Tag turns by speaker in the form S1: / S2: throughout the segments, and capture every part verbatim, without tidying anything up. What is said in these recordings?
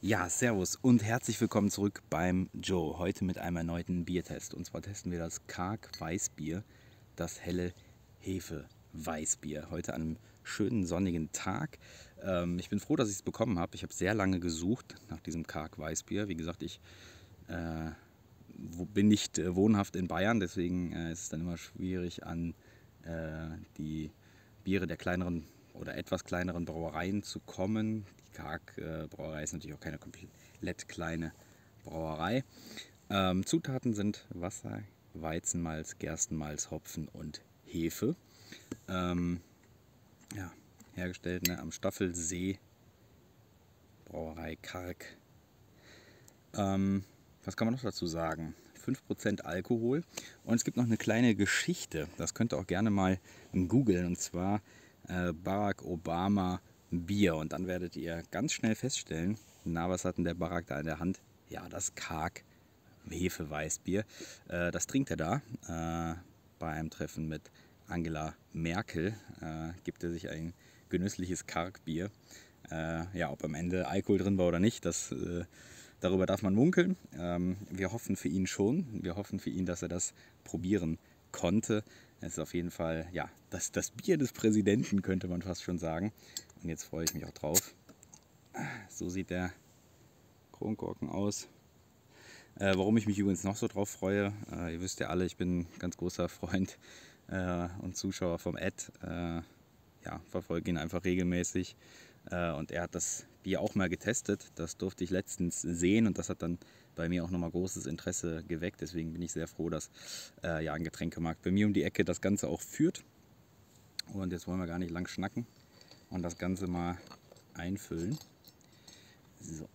S1: Ja, servus und herzlich willkommen zurück beim Joe. Heute mit einem erneuten Biertest. Und zwar testen wir das Karg Weißbier, das helle Hefe-Weißbier. Heute an einem schönen sonnigen Tag. Ähm, ich bin froh, dass ich es bekommen habe. Ich habe sehr lange gesucht nach diesem Karg Weißbier. Wie gesagt, ich äh, bin nicht äh, wohnhaft in Bayern, deswegen äh, ist es dann immer schwierig, an äh, die Biere der kleineren oder etwas kleineren Brauereien zu kommen. Die Karg äh, Brauerei ist natürlich auch keine komplett kleine Brauerei. Ähm, Zutaten sind Wasser, Weizenmalz, Gerstenmalz, Hopfen und Hefe. Ähm, ja, hergestellt ne, am Staffelsee, Brauerei Karg. Ähm, was kann man noch dazu sagen? fünf Prozent Alkohol und es gibt noch eine kleine Geschichte, das könnt ihr auch gerne mal googeln, und zwar äh, Barack Obama Bier, und dann werdet ihr ganz schnell feststellen, na, was hat denn der Barack da in der Hand? Ja, das Karg Hefeweißbier. Äh, das trinkt er da äh, bei einem Treffen mit Angela Merkel, äh, gibt er sich ein genüssliches Kargbier. Äh, ja, ob am Ende Alkohol drin war oder nicht, das äh, darüber darf man munkeln. Ähm, wir hoffen für ihn schon. Wir hoffen für ihn, dass er das probieren konnte. Es ist auf jeden Fall ja, das, das Bier des Präsidenten, könnte man fast schon sagen. Und jetzt freue ich mich auch drauf. So sieht der Kronkorken aus. Äh, warum ich mich übrigens noch so drauf freue, äh, ihr wisst ja alle, ich bin ein ganz großer Freund äh, und Zuschauer vom Ed. Äh, ja, verfolge ihn einfach regelmäßig. Äh, und er hat das Bier auch mal getestet. Das durfte ich letztens sehen und das hat dann bei mir auch nochmal großes Interesse geweckt. Deswegen bin ich sehr froh, dass äh, ja, ein Getränkemarkt bei mir um die Ecke das Ganze auch führt. Und jetzt wollen wir gar nicht lang schnacken und das Ganze mal einfüllen. So.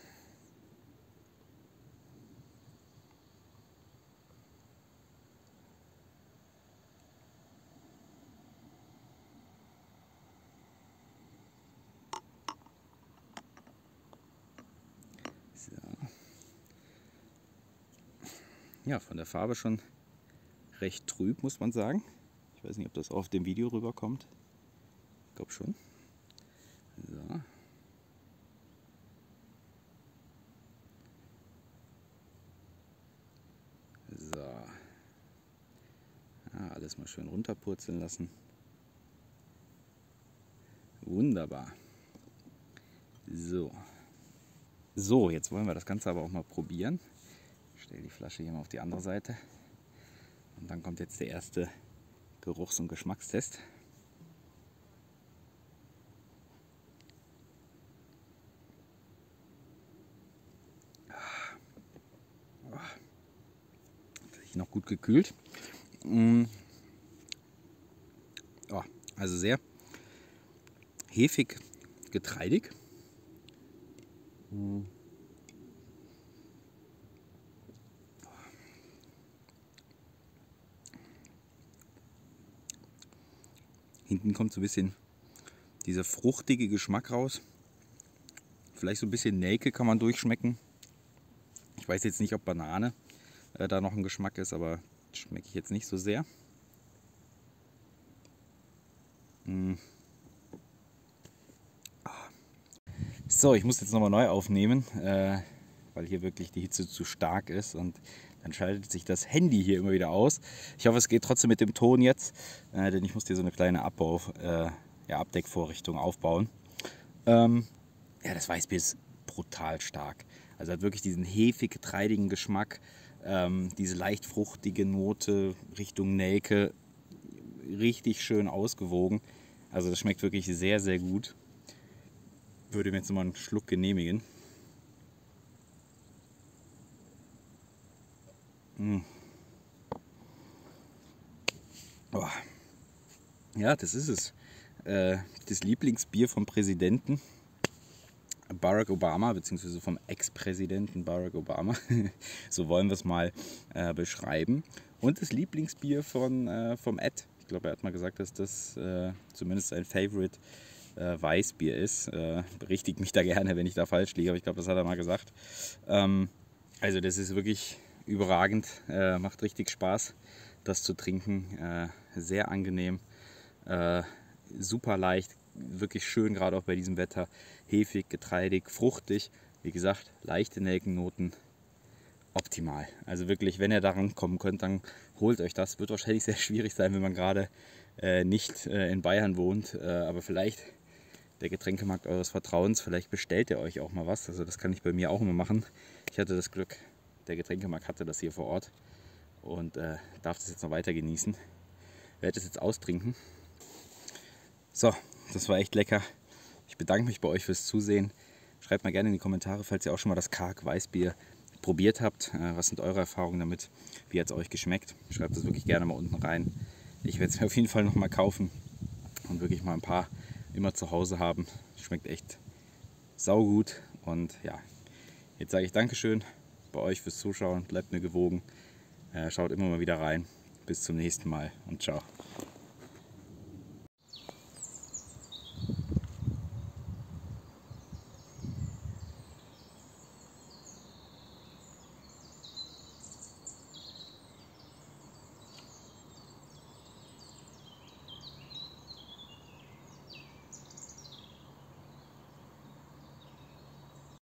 S1: So. Ja, von der Farbe schon recht trüb, muss man sagen. Ich weiß nicht, ob das auf dem Video rüberkommt. Ich glaube schon. So. So. Ja, alles mal schön runterpurzeln lassen. Wunderbar. So. So, jetzt wollen wir das Ganze aber auch mal probieren. Ich stelle die Flasche hier mal auf die andere Seite. Und dann kommt jetzt der erste Geruchs- und Geschmackstest. Tatsächlich noch gut gekühlt. Oh, also sehr hefig, getreidig. Hinten kommt so ein bisschen dieser fruchtige Geschmack raus. Vielleicht so ein bisschen Nelke kann man durchschmecken. Ich weiß jetzt nicht, ob Banane äh, da noch ein Geschmack ist, aber schmecke ich jetzt nicht so sehr. Mm. So, ich muss jetzt nochmal neu aufnehmen, äh, weil hier wirklich die Hitze zu stark ist und dann schaltet sich das Handy hier immer wieder aus. Ich hoffe, es geht trotzdem mit dem Ton jetzt, äh, denn ich muss hier so eine kleine Abbau, äh, ja, Abdeckvorrichtung aufbauen. Ähm, ja, das Weißbier ist brutal stark. Also hat wirklich diesen hefig-getreidigen Geschmack, ähm, diese leicht fruchtige Note Richtung Nelke, richtig schön ausgewogen. Also das schmeckt wirklich sehr, sehr gut. Würde mir jetzt mal einen Schluck genehmigen. Mm. Oh. Ja, das ist es. Äh, das Lieblingsbier vom Präsidenten Barack Obama, beziehungsweise vom Ex-Präsidenten Barack Obama. So wollen wir es mal äh, beschreiben. Und das Lieblingsbier von, äh, vom Ed. Ich glaube, er hat mal gesagt, dass das äh, zumindest sein Favorite äh, Weißbier ist. Äh, berichtigt mich da gerne, wenn ich da falsch liege, aber ich glaube, das hat er mal gesagt. Ähm, also das ist wirklich überragend, äh, macht richtig Spaß, das zu trinken. Äh, sehr angenehm, äh, super leicht, wirklich schön, gerade auch bei diesem Wetter. Hefig, getreidig, fruchtig, Wie gesagt, leichte Nelkennoten, optimal. Also wirklich, wenn ihr daran kommen könnt, dann holt euch das. Wird wahrscheinlich sehr schwierig sein, wenn man gerade äh, nicht äh, in Bayern wohnt, äh, aber vielleicht der Getränkemarkt eures Vertrauens, vielleicht bestellt ihr euch auch mal was. Also das kann ich bei mir auch immer machen. Ich hatte das Glück, der Getränkemarkt hatte das hier vor Ort und äh, darf das jetzt noch weiter genießen. Ich werde das jetzt austrinken. So, das war echt lecker. Ich bedanke mich bei euch fürs Zusehen. Schreibt mal gerne in die Kommentare, falls ihr auch schon mal das Karg Weißbier probiert habt. Was sind eure Erfahrungen damit? Wie hat es euch geschmeckt? Schreibt das wirklich gerne mal unten rein. Ich werde es mir auf jeden Fall noch mal kaufen und wirklich mal ein paar immer zu Hause haben. Schmeckt echt saugut. Und ja, jetzt sage ich Dankeschön bei euch fürs Zuschauen. Bleibt mir gewogen. Schaut immer mal wieder rein. Bis zum nächsten Mal und ciao.